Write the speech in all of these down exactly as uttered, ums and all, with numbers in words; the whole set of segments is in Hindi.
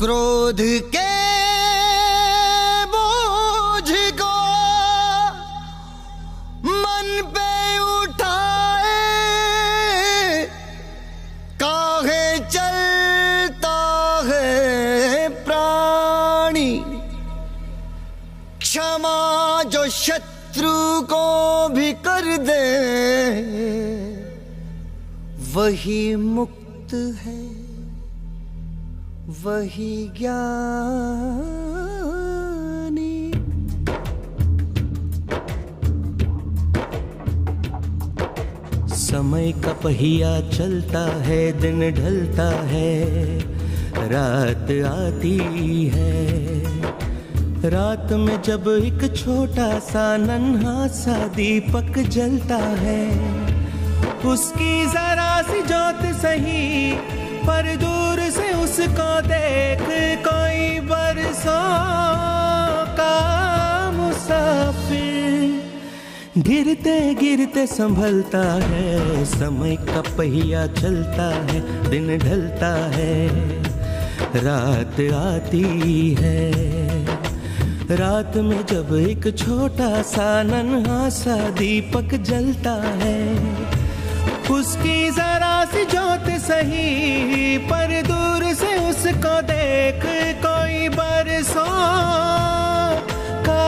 क्रोध के बोझ को मन पे उठाए, काहे चलता है प्राणी। क्षमा जो शत्रु को भी कर दे, वही मुक्त है, वही ज्ञानी। समय का पहिया चलता है, दिन ढलता है, रात आती है। रात में जब एक छोटा सा नन्हा सा दीपक जलता है, उसकी जरा सी ज्योत सही पर दूर से उसको देख कोई बरसों का मुसाफिर गिरते गिरते संभलता है। समय का पहिया चलता है, दिन ढलता है, रात आती है। रात में जब एक छोटा सा नन्हा सा दीपक जलता है, उसकी जरा सी ज्योत सही पर दूर से उसको देख कोई बरसों का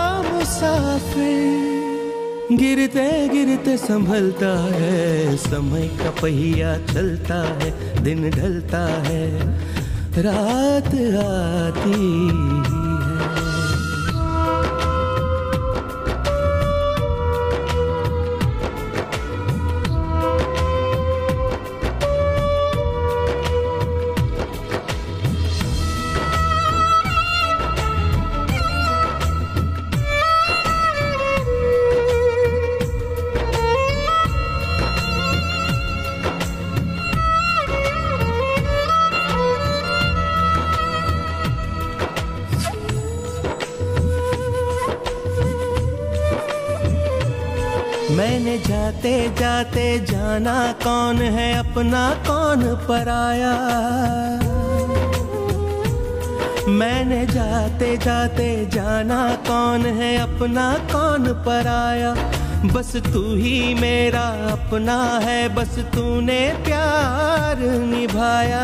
मुसाफिर गिरते गिरते संभलता है। समय का पहिया चलता है, दिन ढलता है, रात आती है। मैंने जाते जाते जाना कौन है अपना कौन पराया। मैंने जाते जाते जाना कौन है अपना कौन पराया। बस तू ही मेरा अपना है, बस तूने प्यार निभाया।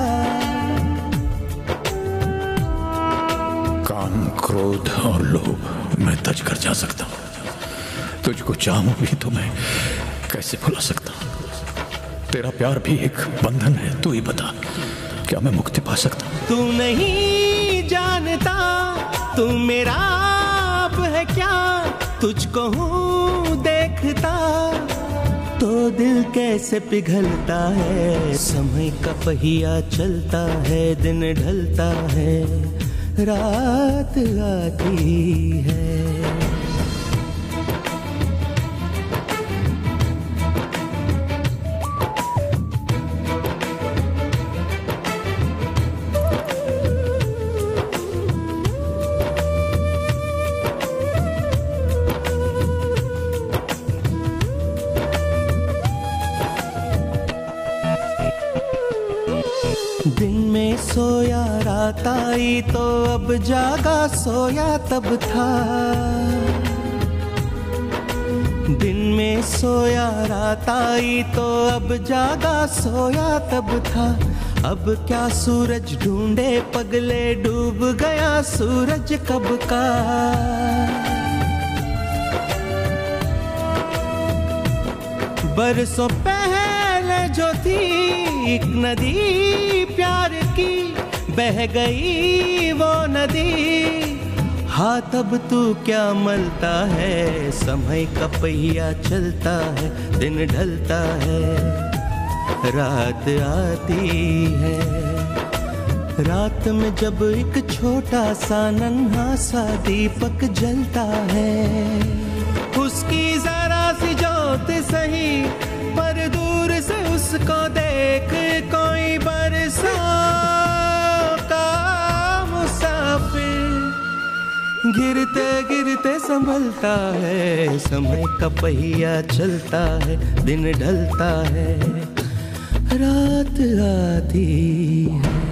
काम, क्रोध और लोभ मैं तज कर जा सकता हूँ। तुझको चाहूं भी तो मैं कैसे भुला सकता हूँ। तेरा प्यार भी एक बंधन है। तू ही बता, क्या मैं मुक्ति पा सकता हूँ? तू नहीं जानता तू मेरा आप है क्या, तुझको हूँ देखता तो दिल कैसे पिघलता है। समय का पहिया चलता है, दिन ढलता है, रात आती है। दिन में सोया रात आई तो अब जागा सोया तब था। दिन में सोया रात आई तो अब जागा सोया तब था। अब क्या सूरज ढूंढे पगले, डूब गया सूरज कब का। बरसों पहले जो थी एक नदी प्यार की, बह गई वो नदी। हाँ तब तू क्या मलता है। समय का पहिया चलता है, दिन ढलता है, रात आती है। रात में जब एक छोटा सा नन्हा सा दीपक जलता है, उसकी जरा सी ज्योत सही पर दूर से उसको देख कोई बरसों का मुसाफिर गिरते गिरते संभलता है। समय का पहिया चलता है, दिन ढलता है, रात आती है।